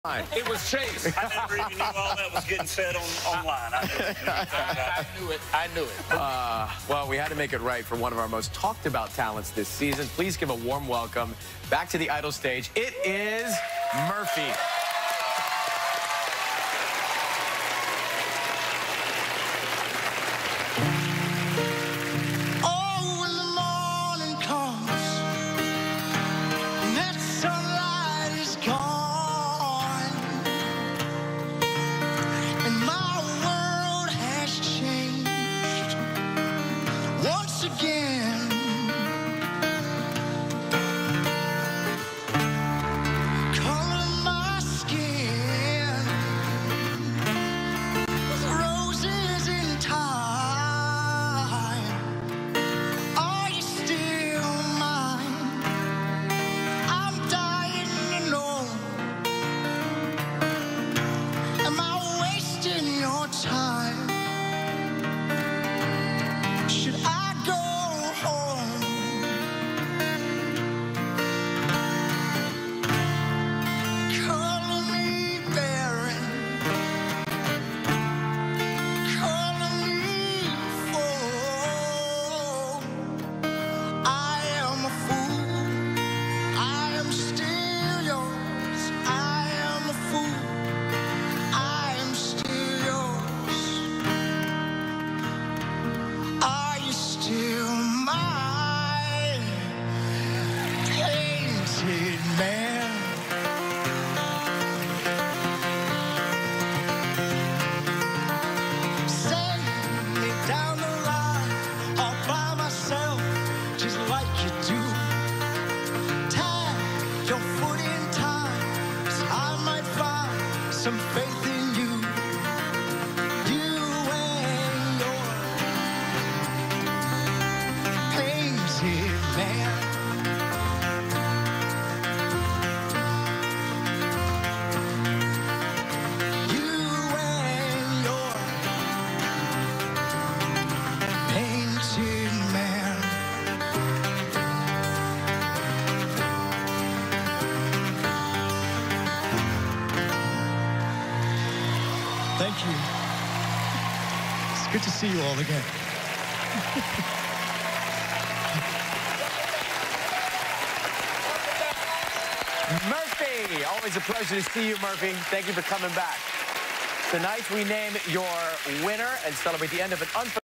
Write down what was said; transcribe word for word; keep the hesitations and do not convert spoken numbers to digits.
It was Chase. I never even knew all that was getting said on, online. I, I knew it. I knew it. Uh, well, we had to make it right for one of our most talked about talents this season. Please give a warm welcome back to the Idol stage. It is Murphy. Again, color my skin with roses in time. Are you still mine? I'm dying to know. Am I wasting your time? Should I go home? Color me barren, color me full. I am a fool, I am still yours. I am a fool, I am still yours. Are you still my painted man? Send me down the line all by myself, just like you do. Tap your foot in time, 'cause I might find some faith in you. You and your painted man. You and your painted man. Thank you. It's good to see you all again. Murphy, always a pleasure to see you, Murphy. Thank you for coming back. Tonight we name your winner and celebrate the end of an unforgettable